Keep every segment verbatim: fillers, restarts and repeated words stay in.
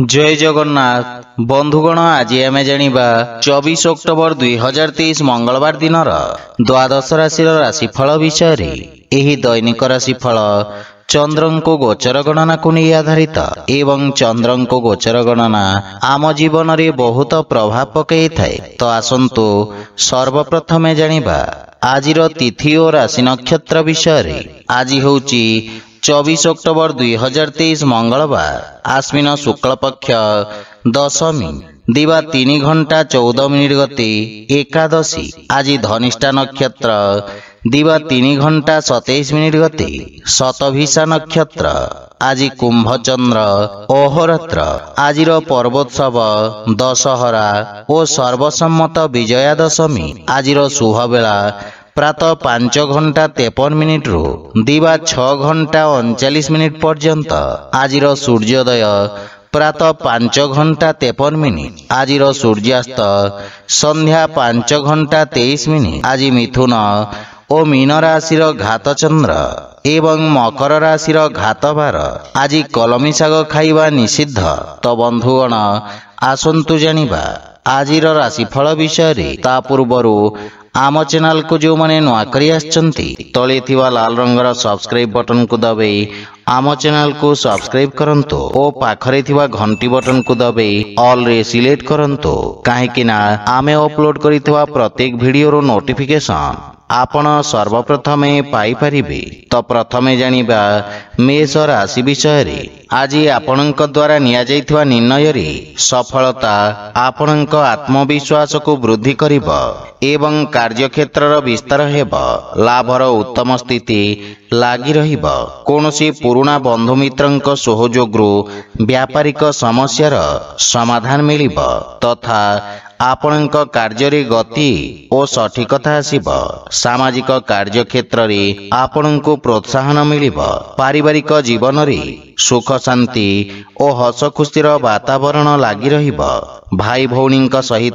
जय जगन्नाथ बंधुगण आज आम जाना चौबीस अक्टोबर दुई हजार तेईस मंगलवार दिन द्वादश राशि राशिफल विषय रे। दैनिक राशिफल चंद्र को गोचर गणना को नहीं आधारित एवं चंद्र को गोचर गणना आम जीवन में बहुत प्रभाव पकई थाए। तो आसंतु सर्वप्रथमे जानिबा आजिर तिथि और राशि नक्षत्र विषय रे। आज होची चौबीस अक्टोबर दुई हजार तेईस मंगलवार आश्विन शुक्ल पक्ष दशमी दिवा तीन घंटा चौदह मिनिट गति एकादशी। आज धनिष्ठा नक्षत्र दिवा तीन घंटा सतैश मिनिट गति शतभिषा नक्षत्र। आज कुंभ चंद्र अहोरात्र। आज पर्वोत्सव दशहरा और सर्वसम्मत विजया दशमी। आज शुभ बेला प्रातः पांच घंटा तेपन मिनिट रु दिवा छह घंटा उनचालीस मिनिट पर्यंत। आज सूर्योदय प्रातः पांच घंटा तेपन मिनिट। आज सूर्यास्त संध्या पांच घंटा तेईस मिनिट। आज मिथुन और मीन राशि घात चंद्र एवं मकर राशि घात बार। आज कलमी शाग खाइबा निषिद्ध। तो बंधुगण आसंतु जानिबा आजिर राशिफल विषय रे। ता पूर्वरु आम चैनल को जो मैंने नुआ करी आछंती तले थिवा लाल रंगर सब्सक्राइब बटन को दबाई आम चैनल को सब्सक्राइब करंतु और पाखरे थिवा घंटी बटन को दबाई ऑल रे सिलेक्ट करंतु काहेकि ना आमे अपलोड करितवा प्रत्येक वीडियो रो नोटिफिकेशन आपण सर्वप्रथमे पाई परिबे। तो प्रथमे जानिबा मेष राशि विषय रे। आज आपणक द्वारा निया जाइथिवा निर्णय रे सफलता आपणक आत्मविश्वास को वृद्धि करिबो एवं कार्यक्षेत्र विस्तार हेबो। लाभर उत्तम स्थिति लागी रहिबो। कोनोसी पुराना बंधु मित्रंक सहयोगरु व्यापारिक समस्यार समाधान मिलिबो तथा आपणक कार्य गति और सठिकता आसिबो। सामाजिक कार्य क्षेत्र रे आपणको प्रोत्साहन मिलिबो। पारिवारिक जीवन रे सुख शांति और हस खुशीर वातावरण लागी रहिबो। भाई भौणी सहित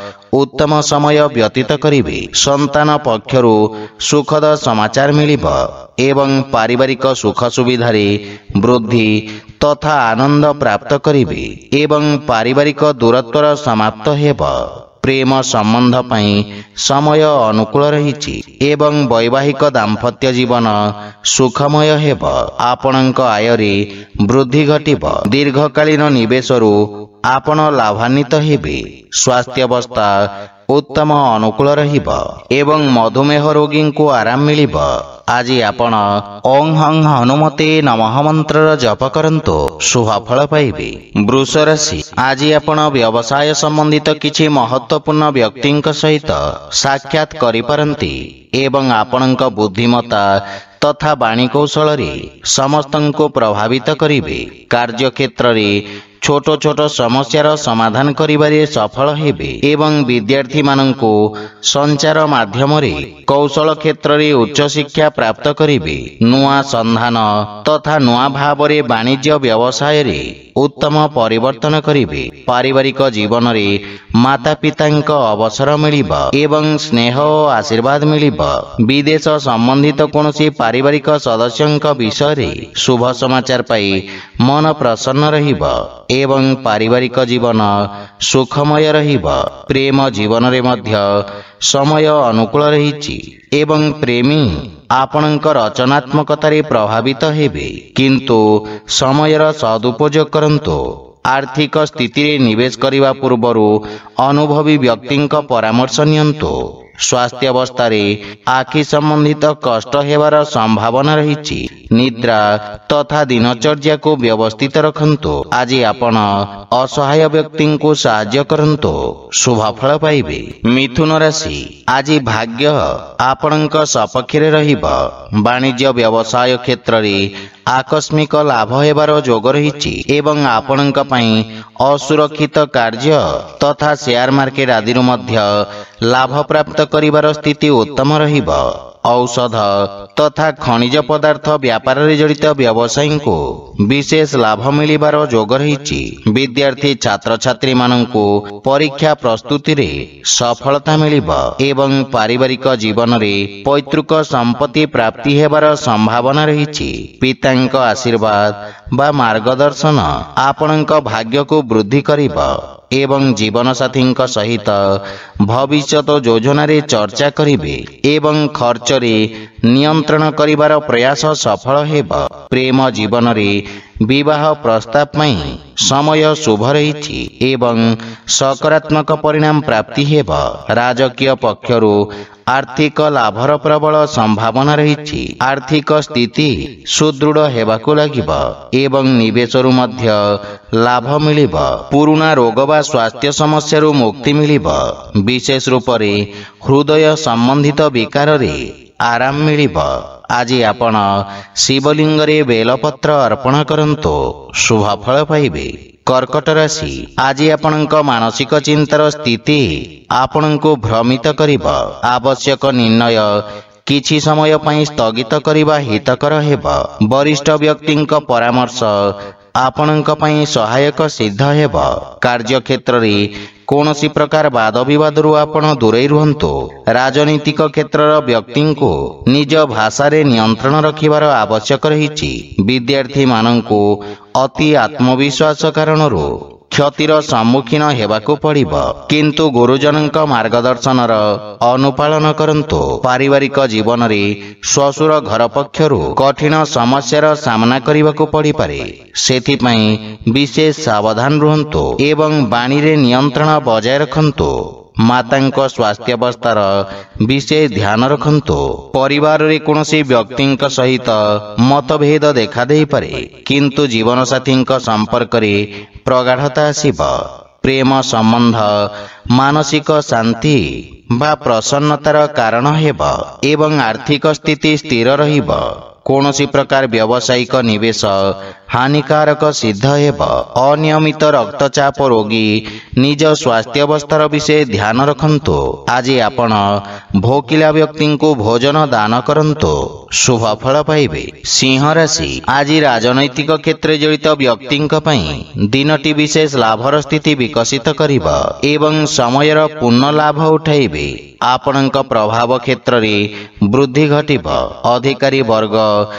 उत्तम समय व्यतीत करिवे। संतान पक्षरु सुखद समाचार मिलिबो एवं पारिवारिक सुख सुविधा रे वृद्धि तथा आनंद प्राप्त करिवे एवं पारिवारिक दूरत्वर समाप्त हेबो। प्रेम संबंध पाई समय अनुकूल रहिछि एवं वैवाहिक दाम्पत्य जीवन सुखमय हेबो। आपणक आय रे वृद्धि घटिबो। दीर्घकालीन निवेशरु आपण लाभान्वित हेबे। स्वास्थ्य अवस्था उत्तम अनुकूल रहिबो एवं मधुमेह रोगी को आराम मिलिबो। आज आपण ओं हं हनुमते नमः मंत्र जप करंतु शुभ फल पाइबे। वृष राशि। आज आपण व्यवसाय संबंधित किछि महत्वपूर्ण व्यक्तिंक सहित साक्षात करि पारंती एवं आपणक बुद्धिमत्ता तथा वाणी कौशल रे समस्तंको प्रभावित करिवे। कार्य क्षेत्र रे छोट छोट समस्यार समाधान करिबारे सफल हेबे एवं विद्यार्थी मानंको संचार माध्यम रे कौशल क्षेत्र रे उच्च शिक्षा प्राप्त करिवे। नुआ संधान तथा नुआ भाव रे वाणिज्य व्यवसाय रे उत्तम परिवर्तन करिवे। पारिवारिक जीवन रे माता पितांक अवसर मिलिबो एवं स्नेह और आशीर्वाद मिलिबो। विदेश संबंधित कोनोसी पारिवारिक सदस्यंक विषय रे शुभ समाचार पाई मन प्रसन्न रहिबो एवं पारिवारिक जीवन सुखमय रहिबो। प्रेम जीवन रे मध्य समय अनुकूल रहिछि एवं प्रेमी आपणक रचनात्मकता रे प्रभावित हेबे किंतु समयर सदुपयोग करंतु। आर्थिक स्थिति रे निवेश करिवा पूर्वरु अनुभवी व्यक्तिंक परामर्श नियंतु। स्वास्थ्य अवस्था रे आखि संबंधित कष्ट हेबार संभावना रहिछि। निद्रा तथा दिनचर्या को व्यवस्थित रखंतु। आज आपण असहाय व्यक्ति को साहाय्य करंतु शुभ फल पाइबे। मिथुन राशि। आज भाग्य आपणक सपक्षरे रहिबो। वाणिज्य व्यवसाय क्षेत्र रे आकस्मिक लाभ हेबार जोग रहिछि एवं आपणक पई असुरक्षित कार्य तथा शेयर मार्केट आदि मध्य लाभ प्राप्त करिवार स्थिति उत्तम रहिबो। औषध तथा खनिज पदार्थ व्यापार रे जड़ित व्यवसायी को विशेष लाभ मिलिबार जोग रही। विद्यार्थी छात्र छात्री मानंकु परीक्षा प्रस्तुति रे सफलता मिलिबा एवं पारिवारिक जीवन रे पैतृक संपत्ति प्राप्ति हेबार संभावना रही। पितांक आशीर्वाद बा मार्गदर्शन आपणक भाग्य को वृद्धि करिबा एवं जीवन साथी सहित भविष्यत योजना रे चर्चा करिवे एवं खर्च रे नियंत्रण करिवार प्रयास सफल हेबा। प्रेम जीवन रे विवाह प्रस्ताव पई समय शुभ रही एवं सकारात्मक परिणाम प्राप्ति हेबा। राजकीय पक्षरु आर्थिक लाभर प्रबल संभावना रही। आर्थिक स्थिति सुदृढ़ हेबाकु लागिबा एवं निवेशरु मध्य लाभ मिलिबा। पुराना रोग बा स्वास्थ्य समस्या रु मुक्ति मिलिबा। विशेष रूप रे हृदय संबंधित विकार रे आराम मिलिबा। आज आपण शिवलिंग रे बेलपत्र अर्पण करंतो शुभ फल पाइबे। कर्कट राशि आज आपणक मानसिक चिंतार स्थिति आपणको भ्रमित करिबा। आवश्यक निर्णय किछि समय पई स्थगित करिबा हितकर हेबा। वरिष्ठ व्यक्तिंक परामर्श आपणक पई सहायक सिद्ध हेबा। कार्य क्षेत्र रे कोनोसी प्रकार वाद विवाद रु आपण दूरे रुहंतो। राजनीतिक क्षेत्रर व्यक्ति को निज भाषा रे नियंत्रण रखिबार आवश्यक रही। विद्यार्थी मानंकु अति आत्मविश्वास कारणरू क्षतिर सम्मुखीन हेबाकु पड़िबा, किंतु गुरुजनक मार्गदर्शनर अनुपालन करंतु। पारिवारिक जीवन रे श्वशुर घर पक्षरु कठिन समस्यार सामना करिबाकु पड़ी पारे। सेथिपई विशेष सावधान रुहंतु एवं बाणी रे नियंत्रण बजाय रखंतु। मातांक स्वास्थ्य अवस्थार विशेष ध्यान रखंतु। परिवार रे कोनोसी व्यक्तिंक सहित मतभेद देखा देई पारे, किंतु जीवन साथींक संपर्क रे प्रगाढ़ता आसीबा। प्रेम संबंध मानसिक शांति बा प्रसन्नतार कारण हेबा एवं आर्थिक स्थिति स्थिर रहिबा। कोनोसी प्रकार व्यावसायिक निवेश हानिकारक सिद्ध हेबा। अनियमित रक्तचाप रोगी निज स्वास्थ्य अवस्थार विषय ध्यान रखंतु। आज आपण भोकिला व्यक्ति को भोजन दान करंतु, शुभ फल पाइबे। सिंह राशि आज राजनैतिक क्षेत्र जड़ित व्यक्ति दिनटी विशेष लाभर स्थिति विकसित करिबा एवं समयर पूर्ण लाभ उठाइबे। आपणक प्रभाव क्षेत्र रे वृद्धि घटिबा। अधिकारी वर्ग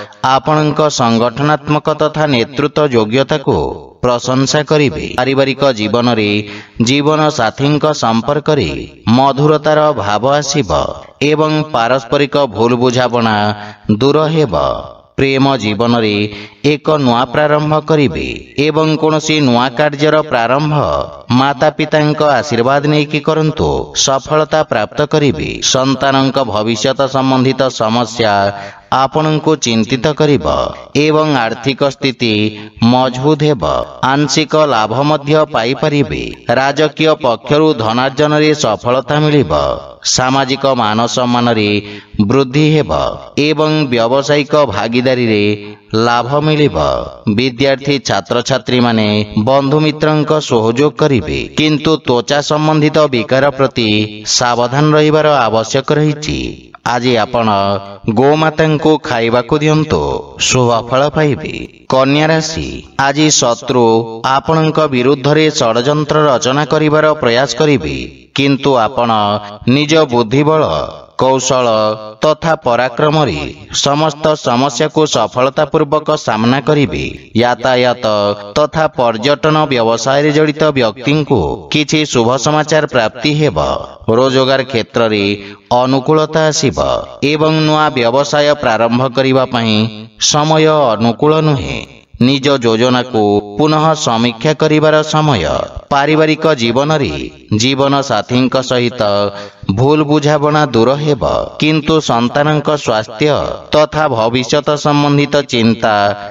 आपणक संगठनात्मक तथा नेतृत्व योग्यता को प्रशंसा करिबे। पारिवारिक जीवन रे जीवन साथींक संपर्क रे मधुरतार भाव आसीबा एवं पारस्परिक भूल बुझाबना दूर हेबा। प्रेम जीवन रे एक नुआ प्रारंभ करिबे एवं कोनोसी नुआ कार्यर प्रारंभ माता पितांक आशीर्वाद नेकी करंतु, सफलता प्राप्त करिबे। संतानंक भविष्यत संबंधित समस्या आपणको चिंतित करिबा एवं आर्थिक स्थिति मजबूत हेबा। आंशिक लाभ मध्य पाई परिबे। राजकीय पक्षरु धनार्जन रे सफलता मिलिबा। सामाजिक मान सम्मान रे वृद्धि हेबा एवं व्यावसायिक भागीदारी रे लाभ मिलिबा। विद्यार्थी छात्र छात्री माने बंधु मित्रंक सहयोग करिबे, किंतु त्वचा संबंधित विकार प्रति सावधान रहिबार आवश्यक रहिछि। आज आपण गोमाता को खाइबा को दियंतो, शुभ फल पाइबे। कन्या राशि आज शत्रु आपणक विरुद्ध रे षड्यंत्र रचना करिबार प्रयास करिबे, किंतु आपण निज बुद्धिबल कौशल तथा पराक्रम रे समस्त समस्या को सफलता पूर्वक सामना करिबे। यातायात तथा पर्यटन व्यवसाय रे जड़ित व्यक्ति को किछि शुभ समाचार प्राप्ति हेबा। रोजगार क्षेत्र रे अनुकूलता आसीबा एवं नुआ व्यवसाय प्रारंभ करिबा पई समय अनुकूल नुहे। निज योजना को पुनः समीक्षा करिबार समय। पारिवारिक जीवन रे जीवन साथी सहित भूल बुझाबना दूर हेबा, किंतु संतानक स्वास्थ्य तथा भविष्यत संबंधित चिंता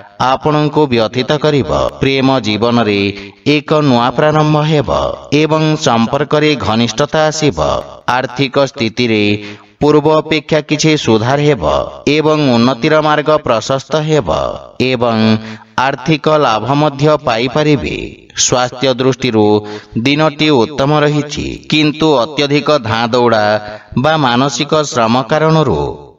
आपण को व्यथित करिबा। प्रेम जीवन रे एक नुआ प्रारंभ हेबा एवं संपर्क रे घनिष्ठता आसीबा। आर्थिक स्थिति रे पूर्व अपेक्षा किछि सुधार हेबा एवं उन्नतिर मार्ग प्रशस्त हेबा एवं आर्थिक लाभ मध्य पाई परिबे। स्वास्थ्य दृष्टि दिनटी उत्तम रहिछि, किंतु अत्यधिक धां दौड़ा बा मानसिक श्रम कारणरू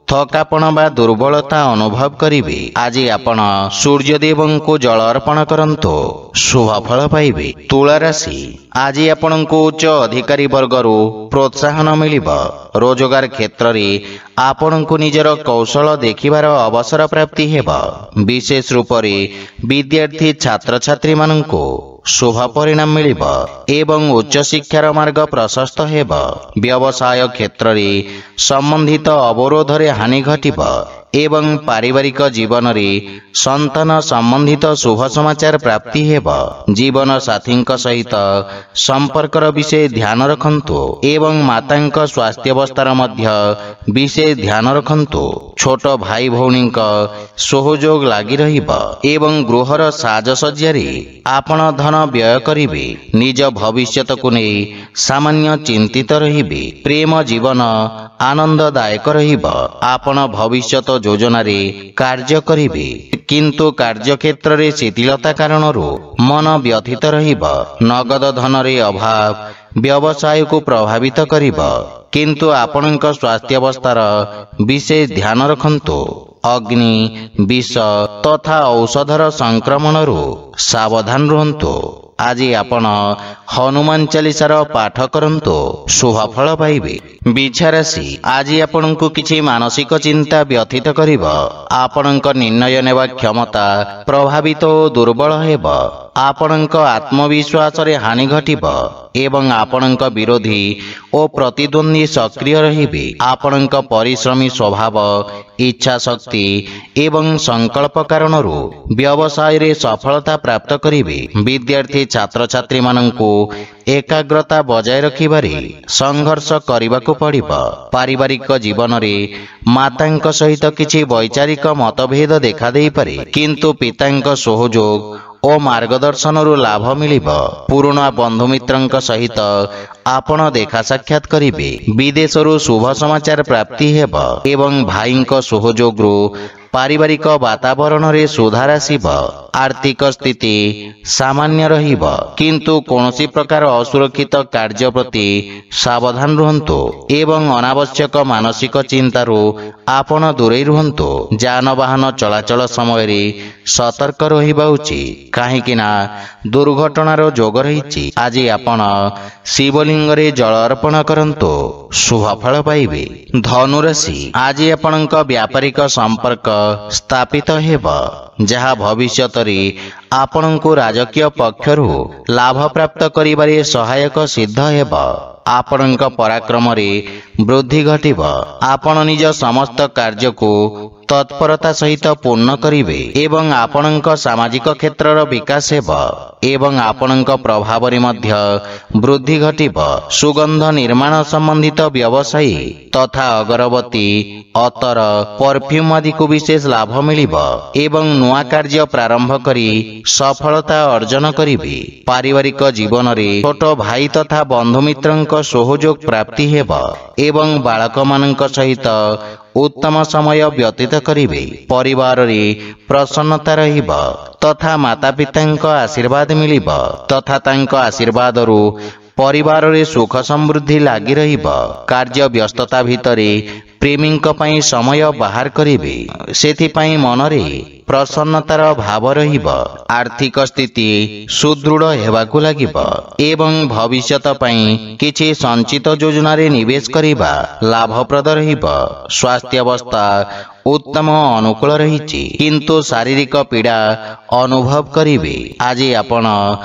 ଥକାପଣ ବା ଦୁର୍ବଳତା ଅନୁଭବ କରିବେ। ଆଜି ଆପଣ ସୂର୍ଯ୍ୟଦେବଙ୍କୁ ଜଳ ଅର୍ପଣ କରନ୍ତୁ, ଶୁଭ ଫଳ ପାଇବେ। ତୁଳା ରାଶି, ଆଜି ଆପଣଙ୍କୁ ଉଚ୍ଚ ଅଧିକାରୀ ବର୍ଗରୁ ପ୍ରୋତ୍ସାହନ ମିଳିବ। ରୋଜଗାର କ୍ଷେତ୍ରରେ ଆପଣଙ୍କୁ ନିଜର କୌଶଳ ଦେଖିବାର ଅବସର ପ୍ରାପ୍ତି ହେବ। ବିଶେଷ ରୂପରେ ବିଦ୍ୟାର୍ଥୀ ଛାତ୍ରଛାତ୍ରୀମାନଙ୍କୁ ଶୁଭ ପରିଣାମ ମିଳିବ ଏବଂ ଉଚ୍ଚଶିକ୍ଷାର ମାର୍ଗ ପ୍ରଶସ୍ତ ହେବ। ବ୍ୟବସାୟ କ୍ଷେତ୍ରରେ ସମ୍ବନ୍ଧିତ ଅବରୋଧରେ ହାନି ଘଟିବ ଏବଂ ପାରିବାରିକ ଜୀବନରେ ସନ୍ତାନ ସମ୍ବନ୍ଧିତ ଶୁଭ ସମାଚାର ପ୍ରାପ୍ତି ହେବ। ଜୀବନ ସାଥୀଙ୍କ ସହିତ ସମ୍ପର୍କର ବିଷୟ ଧ୍ୟାନ ରଖନ୍ତୁ ଏବଂ ମାତାଙ୍କ ସ୍ୱାସ୍ଥ୍ୟାବସ୍ଥାର ମଧ୍ୟ ବିଶେଷ ଧ୍ୟାନ ରଖନ୍ତୁ। ଛୋଟ ଭାଇ ଭଉଣୀଙ୍କ ସହଯୋଗ ଲାଗି ରହିବ ଏବଂ ଗୃହର ସାଜସଜ୍ଜାରେ ଆପଣ ଧନ ବ୍ୟୟ କରିବେ। ନିଜ ଭବିଷ୍ୟତକୁ ନେଇ ସାମାନ୍ୟ ଚିନ୍ତିତ ରହିବେ। ପ୍ରେମ ଜୀବନ ଆନନ୍ଦଦାୟକ ରହିବ। ଆପଣ ଭବିଷ୍ୟତ ଯୋଜନାରେ କାର୍ଯ୍ୟ କରିବେ, କିନ୍ତୁ କାର୍ଯ୍ୟକ୍ଷେତ୍ରରେ ଶିଥିଳତା କାରଣରୁ ମନ ବ୍ୟଥିତ ରହିବ। ନଗଦ ଧନରେ ଅଭାବ ବ୍ୟବସାୟକୁ ପ୍ରଭାବିତ କରିବ, କିନ୍ତୁ ଆପଣଙ୍କ ସ୍ୱାସ୍ଥ୍ୟାବସ୍ଥାର ବିଶେଷ ଧ୍ୟାନ ରଖନ୍ତୁ। ଅଗ୍ନି, ବିଷ ତଥା ଔଷଧର ସଂକ୍ରମଣରୁ ସାବଧାନ ରୁହନ୍ତୁ। ଆଜି ଆପଣ ହନୁମାନ ଚାଳିଶାର ପାଠ କରନ୍ତୁ, ଶୁଭ ଫଳ ପାଇବେ। ବିଛା ରାଶି, ଆଜି ଆପଣଙ୍କୁ କିଛି ମାନସିକ ଚିନ୍ତା ବ୍ୟଥିତ କରିବ। ଆପଣଙ୍କ ନିର୍ଣ୍ଣୟ ନେବା କ୍ଷମତା ପ୍ରଭାବିତ ଓ ଦୁର୍ବଳ ହେବ। ଆପଣଙ୍କ ଆତ୍ମବିଶ୍ୱାସରେ ହାନି ଘଟିବ ଏବଂ ଆପଣଙ୍କ ବିରୋଧୀ ଓ ପ୍ରତିଦ୍ୱନ୍ଦ୍ୱୀ ସକ୍ରିୟ ରହିବେ। ଆପଣଙ୍କ ପରିଶ୍ରମୀ ସ୍ୱଭାବ, ଇଚ୍ଛା ଶକ୍ତି ଏବଂ ସଂକଳ୍ପ କାରଣରୁ ବ୍ୟବସାୟରେ ସଫଳତା ପ୍ରାପ୍ତ କରିବେ। ବିଦ୍ୟାର୍ଥୀ ଛାତ୍ରଛାତ୍ରୀମାନଙ୍କୁ ଏକାଗ୍ରତା ବଜାୟ ରଖିବାରେ ସଂଘର୍ଷ କରିବାକୁ ପଡ଼ିବ। ପାରିବାରିକ ଜୀବନରେ ମାତାଙ୍କ ସହିତ କିଛି ବୈଚାରିକ ମତଭେଦ ଦେଖାଦେଇପାରେ, କିନ୍ତୁ ପିତାଙ୍କ ସହଯୋଗ ଓ ମାର୍ଗଦର୍ଶନରୁ ଲାଭ ମିଳିବ। ପୁରୁଣା ବନ୍ଧୁମିତ୍ରଙ୍କ ସହିତ ଆପଣ ଦେଖା ସାକ୍ଷାତ କରିବେ। ବିଦେଶରୁ ଶୁଭ ସମାଚାର ପ୍ରାପ୍ତି ହେବ ଏବଂ ଭାଇଙ୍କ ସହଯୋଗରୁ ପାରିବାରିକ ବାତାବରଣରେ ସୁଧାର ଆସିବ। ଆର୍ଥିକ ସ୍ଥିତି ସାମାନ୍ୟ ରହିବ, କିନ୍ତୁ କୌଣସି ପ୍ରକାର ଅସୁରକ୍ଷିତ କାର୍ଯ୍ୟ ପ୍ରତି ସାବଧାନ ରୁହନ୍ତୁ ଏବଂ ଅନାବଶ୍ୟକ ମାନସିକ ଚିନ୍ତାରୁ ଆପଣ ଦୂରେଇ ରୁହନ୍ତୁ। ଯାନବାହନ ଚଳାଚଳ ସମୟରେ ସତର୍କ ରହିବା ଉଚିତ, କାହିଁକି ନା ଦୁର୍ଘଟଣାର ଯୋଗ ରହିଛି। ଆଜି ଆପଣ ଶିବଲିଙ୍ଗରେ ଜଳ ଅର୍ପଣ କରନ୍ତୁ, ଶୁଭ ଫଳ ପାଇବେ। ଧନୁରାଶି, ଆଜି ଆପଣଙ୍କ ବ୍ୟାପାରିକ ସମ୍ପର୍କ ସ୍ଥାପିତ ହେବ, ଯାହା ଭବିଷ୍ୟତରେ ଆପଣଙ୍କୁ ରାଜକୀୟ ପକ୍ଷରୁ ଲାଭ ପ୍ରାପ୍ତ କରିବାରେ ସହାୟକ ସିଦ୍ଧ ହେବ। ଆପଣଙ୍କ ପରାକ୍ରମରେ ବୃଦ୍ଧି ଘଟିବ। ଆପଣ ନିଜ ସମସ୍ତ କାର୍ଯ୍ୟକୁ ତତ୍ପରତା ସହିତ ପୂର୍ଣ୍ଣ କରିବେ ଏବଂ ଆପଣଙ୍କ ସାମାଜିକ କ୍ଷେତ୍ରର ବିକାଶ ହେବ ଏବଂ ଆପଣଙ୍କ ପ୍ରଭାବରେ ମଧ୍ୟ ବୃଦ୍ଧି ଘଟିବ। ସୁଗନ୍ଧ ନିର୍ମାଣ ସମ୍ବନ୍ଧିତ ବ୍ୟବସାୟୀ ତଥା ଅଗରବତୀ, ଅତର, ପରଫ୍ୟୁମ୍ ଆଦିକୁ ବିଶେଷ ଲାଭ ମିଳିବ ଏବଂ ନୂଆ କାର୍ଯ୍ୟ ପ୍ରାରମ୍ଭ କରି ସଫଳତା ଅର୍ଜନ କରିବେ। ପାରିବାରିକ ଜୀବନରେ ଛୋଟ ଭାଇ ତଥା ବନ୍ଧୁମିତ୍ରଙ୍କ ସହଯୋଗ ପ୍ରାପ୍ତି ହେବ ଏବଂ ବାଳକମାନଙ୍କ ସହିତ ଉତ୍ତମ ସମୟ ବ୍ୟତୀତ କରିବେ। ପରିବାରରେ ପ୍ରସନ୍ନତା ରହିବ ତଥା ମାତାପିତାଙ୍କ ଆଶୀର୍ବାଦ ମିଳିବ ତଥା ତାଙ୍କ ଆଶୀର୍ବାଦରୁ ପରିବାରରେ ସୁଖ ସମୃଦ୍ଧି ଲାଗି ରହିବ। କାର୍ଯ୍ୟ ବ୍ୟସ୍ତତା ଭିତରେ ପ୍ରେମୀଙ୍କ ପାଇଁ ସମୟ ବାହାର କରିବେ, ସେଥିପାଇଁ ମନରେ ପ୍ରସନ୍ନତାର ଭାବ ରହିବ। ଆର୍ଥିକ ସ୍ଥିତି ସୁଦୃଢ଼ ହେବାକୁ ଲାଗିବ ଏବଂ ଭବିଷ୍ୟତ ପାଇଁ କିଛି ସଞ୍ଚିତ ଯୋଜନାରେ ନିବେଶ କରିବା ଲାଭପ୍ରଦ ରହିବ। ସ୍ୱାସ୍ଥ୍ୟାବସ୍ଥା ଉତ୍ତମ ଅନୁକୂଳ ରହିଛି, କିନ୍ତୁ ଶାରୀରିକ ପୀଡ଼ା ଅନୁଭବ କରିବେ। ଆଜି ଆପଣ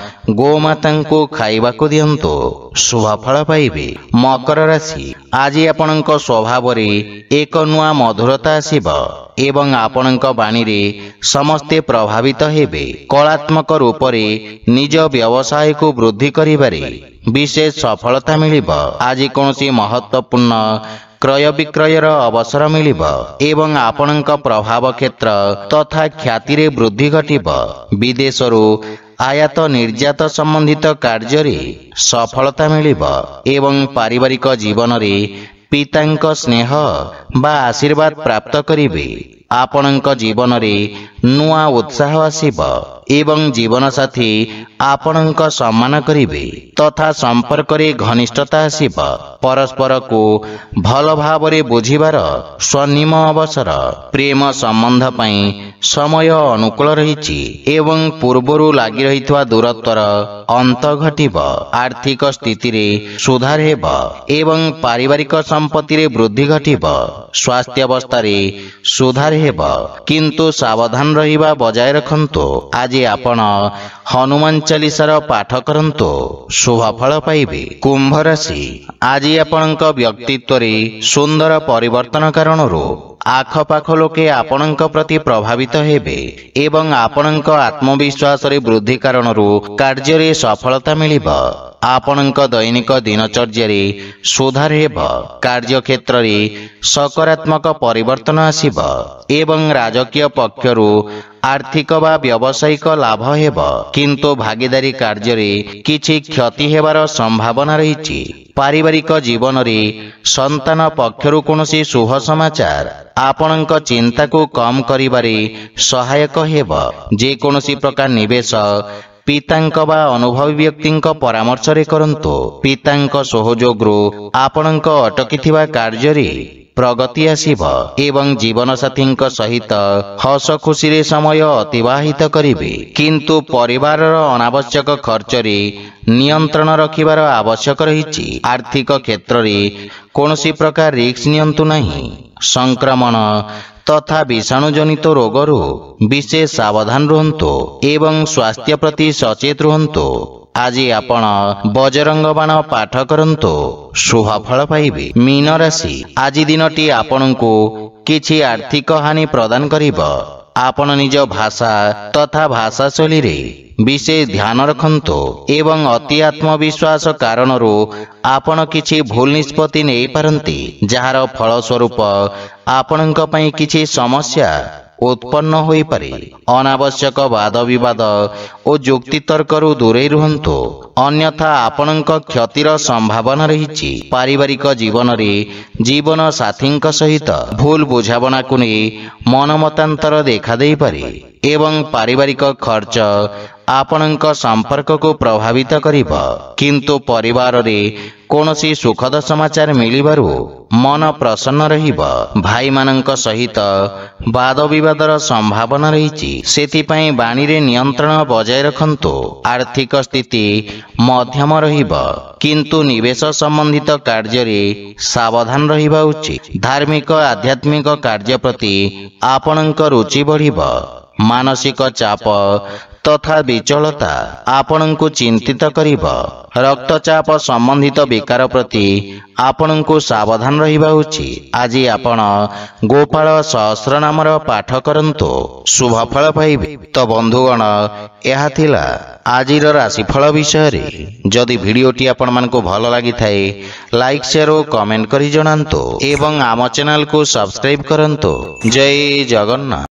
ଗୋମାତାଙ୍କୁ ଖାଇବାକୁ ଦିଅନ୍ତୁ, ଶୁଭ ଫଳ ପାଇବେ। ମକର ରାଶି, ଆଜି ଆପଣଙ୍କ ସ୍ୱଭାବରେ ଏକ ନୂଆ ମଧୁରତା ଆସିବ ଏବଂ ଆପଣଙ୍କ ବାଣୀରେ ସମସ୍ତେ ପ୍ରଭାବିତ ହେବେ। କଳାତ୍ମକ ରୂପରେ ନିଜ ବ୍ୟବସାୟକୁ ବୃଦ୍ଧି କରିବାରେ ବିଶେଷ ସଫଳତା ମିଳିବ। ଆଜି କୌଣସି ମହତ୍ୱପୂର୍ଣ୍ଣ କ୍ରୟ ବିକ୍ରୟର ଅବସର ମିଳିବ ଏବଂ ଆପଣଙ୍କ ପ୍ରଭାବ କ୍ଷେତ୍ର ତଥା ଖ୍ୟାତିରେ ବୃଦ୍ଧି ଘଟିବ। ବିଦେଶରୁ ଆୟାତ ନିର୍ଯାତ ସମ୍ବନ୍ଧିତ କାର୍ଯ୍ୟରେ ସଫଳତା ମିଳିବ ଏବଂ ପାରିବାରିକ ଜୀବନରେ ପିତାଙ୍କ ସ୍ନେହ ବା ଆଶୀର୍ବାଦ ପ୍ରାପ୍ତ କରିବେ। आपणଙ୍କ जीवनरे नुआ उत्साह आसीब एवं जीवन साथी आपणଙ୍କ सम्मान करिवे तथा संपर्क रे घनिष्ठता आसीब। परस्पर को भल भावरे बुझिबार स्वर्णिम अवसर प्रेम संबंध पई समय अनुकूल रहिछि एवं पूर्वरु लागि रहितवा दूरत्वर अंत घटिब। आर्थिक स्थिति रे सुधार हेब एवं पारिवारिक संपत्ति रे वृद्धि घटिब। स्वास्थ्य अवस्था रे सुधार हेब किंतु सावधान रहिबा बजाय रखंतु। आज आपण हनुमान चालीसार पाठ करंतु शुभ फल पाइबे। कुंभ राशि आज आपणଙ୍କ व्यक्तित्व रे सुंदर परिवर्तन कारणरू आखपाख लोके आपणଙ୍କ प्रति प्रभावित हेबे एवं आपणଙ୍କ आत्मविश्वास रे वृद्धि कारणरू कार्य रे सफलता मिलिब। आपणଙ୍କ दैनिक दिनचर्या रे सुधार हेब। कार्य क्षेत्र रे सकारात्मक परिवर्तन आसीब एवं राजकीय पक्षरू आर्थिक वा व्यावसायिक लाभ हेब किंतु भागीदारी कार्य रे किछि क्षति हेबार संभावना रहिछि। पारिवारिक जीवन रे संतान पक्षरू कोनोसी शुभ समाचार आपणଙ୍କ चिंता को कम करिबारे सहायक हेब। जे कोनोसी प्रकार निवेश पितांक बा अनुभवी व्यक्तिंक परामर्श रे करंतु। पितांक सहयोगरू आपणଙ୍କ अटकिथिबा कार्य रे प्रगति आसीब एवं जीवन साथींक सहित हस खुशी रे समय अतिबाहित करिवे किंतु परिवार अनावश्यक खर्च रे नियंत्रण रखिबार आवश्यक रहिछि। आर्थिक क्षेत्र रे कोनोसी प्रकार रिस्क नियंतु नहीं। संक्रमण तथा विषाणु जनित रोगरू विशेष सावधान रुहंतु एवं स्वास्थ्य प्रति सचेत रुहंतु। आज आपण बजरंग बाण पाठ करंतु शुभ फल पाइबे। मीन राशि आज दिनटी आपणଙ୍କୁ किछि आर्थिक हानि प्रदान करिब। आपण निज भाषा तथा भाषा शैली रे विशेष ध्यान रखंतु एवं अति आत्मविश्वास कारणरू आपण किछि भूल निष्पत्ति नै पारंती जहार फल स्वरूप आपणଙ୍କ ପାଇଁ किछि समस्या उत्पन्न होई पारे। अनावश्यक वाद विवाद और जुक्ति तर्करू दूरे रुहंतु अन्यथा आपणଙ୍କ क्षतिर संभावना रहिछि। पारिवारिक जीवन रे जीवन साथींक सहित भूल बुझाबना को नै मनमतांतर देखा देई पारे एवं पारिवारिक खर्च आपणଙ୍କ संपर्क को प्रभावित करिब किंतु परिवार रे कोनोसी सुखद समाचार मिलिबारु मन प्रसन्न रहिब। भाई मानंक सहित वाद विवादर संभावना रहिछि सेतिपई बाणी रे नियंत्रण बजाय रखंतु। आर्थिक स्थिति मध्यम रहिब किंतु निवेश संबंधित कार्य रे सावधान रहिबा उचित। धार्मिक आध्यात्मिक कार्य प्रति आपणଙ୍କ रुचि बढ़िब। मानसिक चाप तथा विचलता आपणଙ୍କୁ चिंतित करिब। रक्तचाप संबंधित विकार प्रति आपणଙ୍କୁ सावधान रहिबा उचित। आज आपण गोपाल सहस्र नामर पाठ करंतु शुभ फल पाइबे। तो बंधुगण यह थिला आजिर राशिफल विषय रे। जदि भिडियोटी आपण मानको भल लागि थाए लाइक शेयर और कमेंट करि जणांतु एवं आम चैनल को सब्सक्राइब करंतु। जय जगन्नाथ।